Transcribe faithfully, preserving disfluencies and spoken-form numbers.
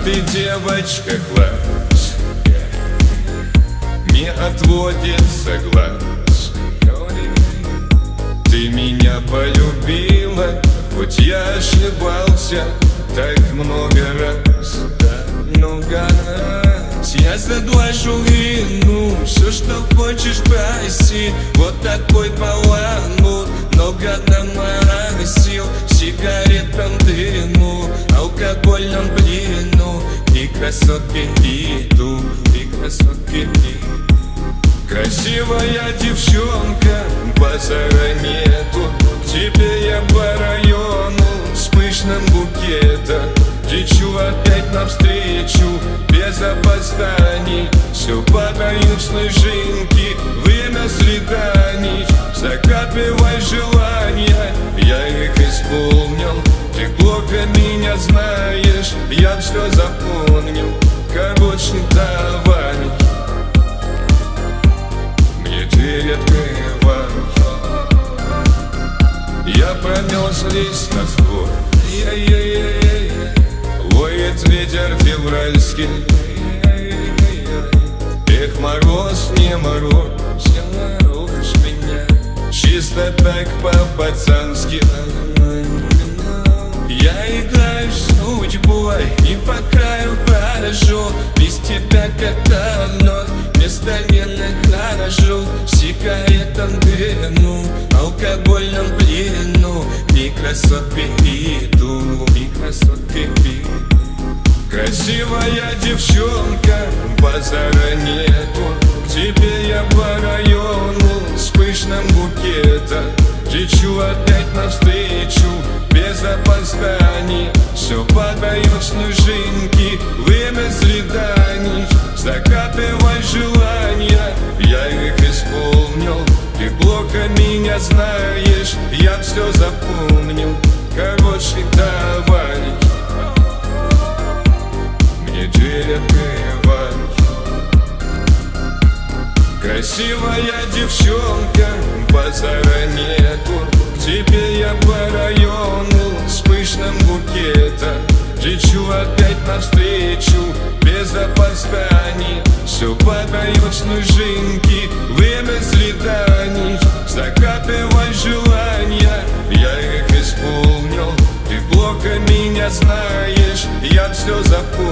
ты, девочка, глаз, не отводится глаз. Ты меня полюбила, хоть я ошибался так много раз, так много раз. Я заглажу вину, все, что хочешь, проси. Вот такой баланут, много наморосил. Сигаретам дыму, алкогольном блину, и красотки иду, и красотки иду. Красивая девчонка, базара нету. К тебе я по району с пышным букетом. Лечу опять навстречу, без опозданий. Все падают снежинки, время свиданий. Закапывай желания, я их исполнил. Ты плохо меня знаешь, я все запомнил. Короче, давай, мне дверь открывай. Я промерз лист на сбор, воет ветер февральский. Эх, мороз, не мороз, не морозь меня. Чисто так по-пацански. Я играю с судьбой и по краю прохожу. Без тебя как-то вновь места не нахожу. Сигаретам дыну, алкогольном плену, и красотки иду, и красотки иду. Красивая девчонка, базара нету. К тебе я по району с пышным букетом. Лечу опять навстречу, без опозданий. Все падают снежинки, время свиданий. Закатывай желания, я их исполнил. Ты плохо меня знаешь, я все запомнил. Короче, давай, мне дверь открывай. Красивая девчонка, базара нету. К тебе я по району с пышным букетом. Лечу опять навстречу, без опозданий. Все падают снежинки, время свиданий. Закатывай желания, я их исполнил. Ты плохо меня знаешь, я все запомнил.